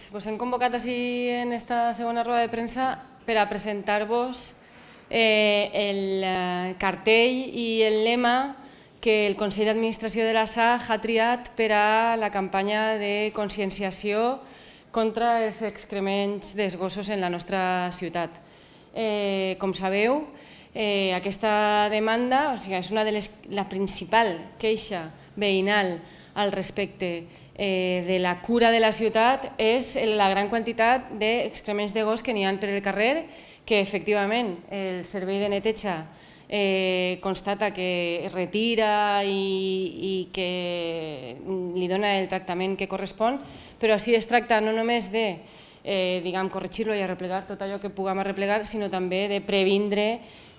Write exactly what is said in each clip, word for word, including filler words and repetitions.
pues, pues hem convocat així en esta segona roda de premsa per a presentar-vos eh, el eh, cartell i el lema que el Consell d'Administració de la S A G ha triat per a la campanya de conscienciació contra els excrements dels gossos en la nostra ciutat. Eh, com sabeu, eh, aquesta demanda, o sigui, és una de les, la principal queixa veïnal al respecte eh, de la cura de la ciutat és la gran quantitat d'excrements de gos que n'hi ha per el carrer, que efectivament el servei de neteja eh, constata que retira i, i que li dona el tractament que correspon, però així es tracta no només de eh, diguem, corregir-lo i arreplegar tot allò que puguem arreplegar, sinó també de previndre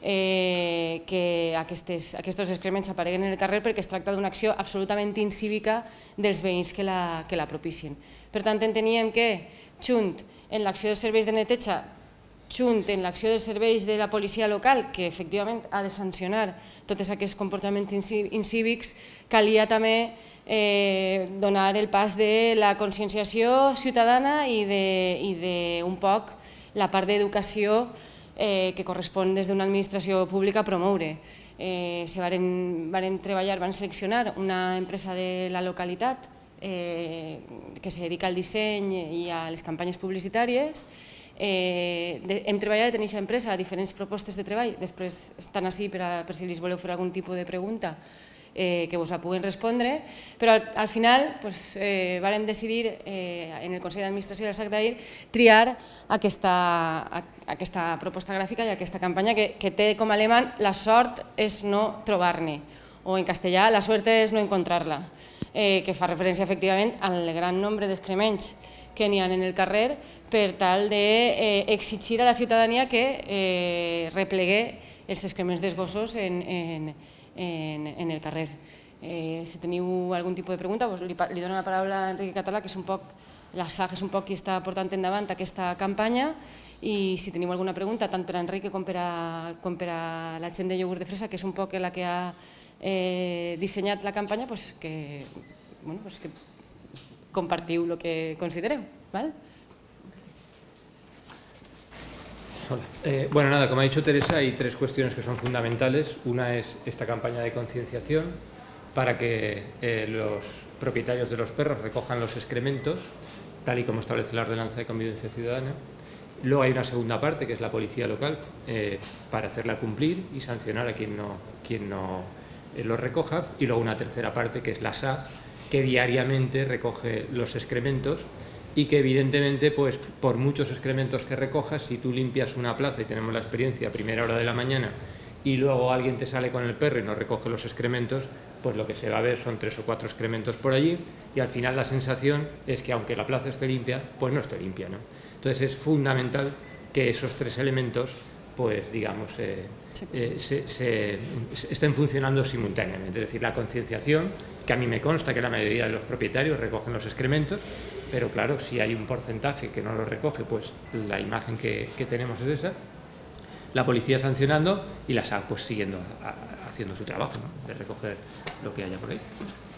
Eh, que aquestes, aquests excrements apareguen en el carrer, perquè es tracta d'una acció absolutament incívica dels veïns que la, que la propicien. Per tant, enteníem que, junt en l'acció dels serveis de neteja, junt en l'acció dels serveis de la policia local, que efectivament ha de sancionar tots aquests comportaments incívics, calia també eh, donar el pas de la conscienciació ciutadana i d'un poc la part d'educació Eh, que correspon des d'una administració pública a promoure. Eh, se varen, varen treballar, van seleccionar una empresa de la localitat eh, que se dedica al disseny i a les campanyes publicitàries. Eh, de, hem treballat en aquesta empresa a diferents propostes de treball, després estan així per, a, per si els voleu fer algun tipus de pregunta Eh, que vos la puguen respondre, però al, al final pues, eh, vàrem decidir eh, en el Consell d'Administració del S A C d'ahir triar aquesta, a, aquesta proposta gràfica i aquesta campanya que, que té com a lema la sort és no trobar-ne, o en castellà la suerte és no encontrar-la, eh, que fa referència efectivament al gran nombre d'excrements que n'hi ha en el carrer per tal d'exigir eh, a la ciutadania que eh, replegue els excrements dels gossos en, en En, en el carrer. Eh, si teniu algun tipus de pregunta, doncs li, li dono la paraula a Enrique Català, que és un poc, la S A G és un poc qui està portant endavant aquesta campanya, i si teniu alguna pregunta, tant per a Enrique com per a, com per a la gent de iogurt de fresa, que és un poc la que ha eh, dissenyat la campanya, doncs que, bueno, doncs que compartiu el que considereu. ¿Vale? Hola. Eh, bueno, nada, como ha dicho Teresa, hay tres cuestiones que son fundamentales. Una es esta campaña de concienciación para que eh, los propietarios de los perros recojan los excrementos, tal y como establece la ordenanza de convivencia ciudadana. Luego hay una segunda parte, que es la policía local, eh, para hacerla cumplir y sancionar a quien no, quien no eh, los recoja. Y luego una tercera parte, que es la S A, que diariamente recoge los excrementos, y que evidentemente, pues, por muchos excrementos que recojas, si tú limpias una plaza, y tenemos la experiencia a primera hora de la mañana, y luego alguien te sale con el perro y no recoge los excrementos, pues lo que se va a ver son tres o cuatro excrementos por allí, y al final la sensación es que aunque la plaza esté limpia, pues no esté limpia, ¿no? Entonces es fundamental que esos tres elementos, pues digamos, eh, eh, se, se, se estén funcionando simultáneamente. Es decir, la concienciación, que a mí me consta que la mayoría de los propietarios recogen los excrementos, pero claro, si hay un porcentaje que no lo recoge, pues la imagen que, que tenemos es esa. La policía sancionando y la S A C pues siguiendo a, a, haciendo su trabajo, ¿no?, de recoger lo que haya por ahí.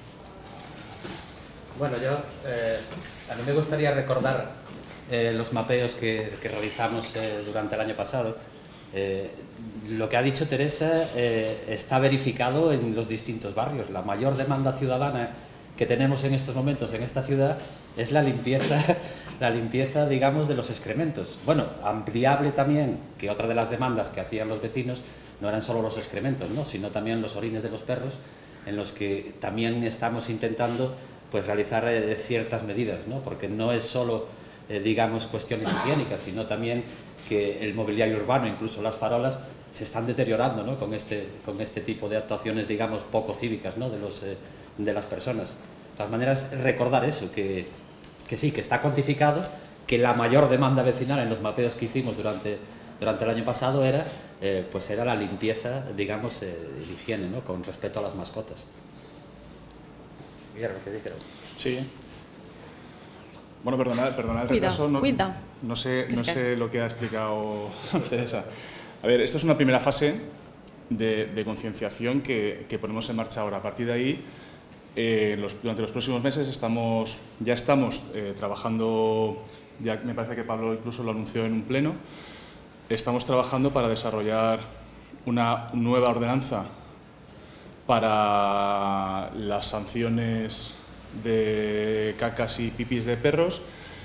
Bueno, yo eh, a mí me gustaría recordar eh, los mapeos que, que realizamos eh, durante el año pasado. Eh, lo que ha dicho Teresa eh, está verificado en los distintos barrios. La mayor demanda ciudadana que tenemos en estos momentos en esta ciudad es la limpieza, la limpieza, digamos, de los excrementos. Bueno, ampliable también, que otra de las demandas que hacían los vecinos no eran solo los excrementos, ¿no?, sino también los orines de los perros, en los que también estamos intentando, pues, realizar eh, ciertas medidas, ¿no?, porque no es solo, eh, digamos, cuestiones higiénicas, sino también que el mobiliario urbano, incluso las farolas, se están deteriorando, ¿no?, con este, con este tipo de actuaciones, digamos, poco cívicas, ¿no?, de, los, eh, de las personas. De todas maneras, recordar eso, que, que sí, que está cuantificado, que la mayor demanda vecinal en los mapeos que hicimos durante, durante el año pasado era, eh, pues era la limpieza, digamos, eh, de higiene, ¿no?, con respecto a las mascotas. Guillermo, ¿qué dijeron? Sí. Bueno, perdonad, perdonad el cuida, retraso. No, cuida. no, sé, no sé lo que ha explicado Teresa. A ver, esto es una primera fase de, de concienciación que, que ponemos en marcha ahora. A partir de ahí eh, los, durante los próximos meses estamos, ya estamos eh, trabajando, ya me parece que Pablo incluso lo anunció en un pleno, estamos trabajando para desarrollar una nueva ordenanza para las sanciones de cacas y pipis de perros.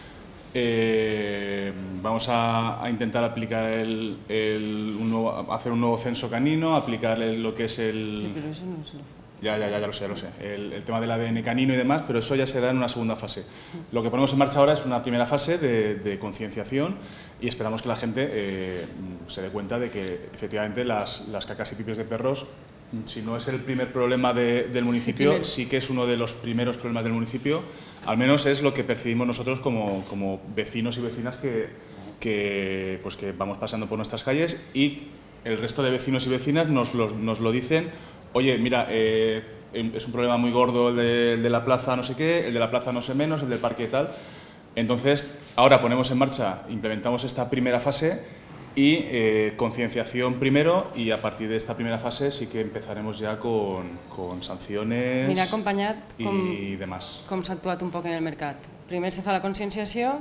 Eh, vamos a, a intentar aplicar el, el, un nuevo, hacer un nuevo censo canino, aplicar el, lo que es el... Sí, pero eso no es lo... Ya, ya, ya, ya lo sé, ya lo sé. El, el tema del A D N canino y demás, pero eso ya se da en una segunda fase. Lo que ponemos en marcha ahora es una primera fase de, de concienciación y esperamos que la gente eh, se dé cuenta de que efectivamente las, las cacas y pipis de perros, si no es el primer problema de, del municipio, sí, sí que es uno de los primeros problemas del municipio, al menos es lo que percibimos nosotros como, como vecinos y vecinas que, que, pues que vamos pasando por nuestras calles, y el resto de vecinos y vecinas nos lo, nos lo dicen. Oye, mira, eh, es un problema muy gordo el de, el de la plaza no sé qué, el de la plaza no sé menos, el del parque tal. Entonces, ahora ponemos en marcha, implementamos esta primera fase y eh, concienciación primero, y a partir de esta primera fase sí que empezaremos ja con, con sanciones Anirà acompanyat com, i demás. com s'ha actuat un poc en el mercat. Primer se fa la conscienciació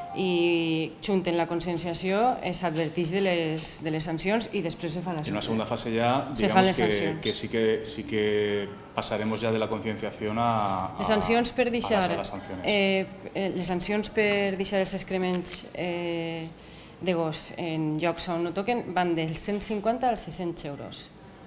i junt en la conscienciació s'adverteix de, les, de les sancions i després se fa la En una sanció. segunda fase ya, digamos que, que, sí que sí que pasaremos ya de la concienciación a, a, les sancions per deixar, a las sanciones. eh, les sancions per deixar els excrements eh, de gos en llocs on no toquen van dels cent cinquanta als sis-cents euros.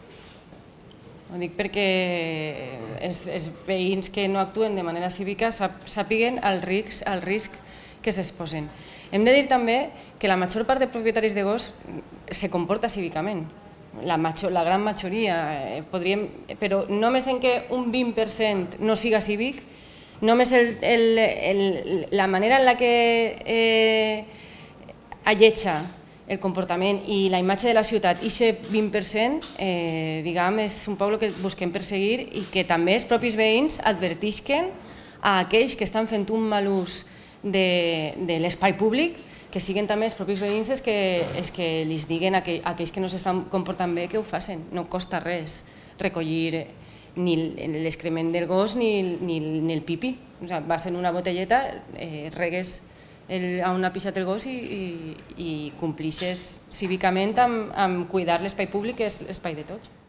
Ho dic perquè els, els veïns que no actuen de manera cívica sàpiguen el risc, el risc que s'exposen. Hem de dir també que la major part de propietaris de gos se comporta cívicament. La, major, la gran majoria, eh, podríem, però només en què un vint per cent no siga cívic, només el, el, el, la manera en la que eh, alletja el comportament i la imatge de la ciutat, i aquest vint per cent eh, diguem, és un poble que busquem perseguir i que també els propis veïns advertisquen a aquells que estan fent un mal ús de, de l'espai públic, que siguin també els propis veïns els que, els que li diguen a aquells que no s'estan comportant bé que ho facin. No costa res recollir ni l'excrement del gos ni, ni, ni el pipi. O sigui, vas en una botelleta, eh, regues el, on ha pixat el gos i, i, i complixes cívicament amb, amb cuidar l'espai públic, que és l'espai de tots.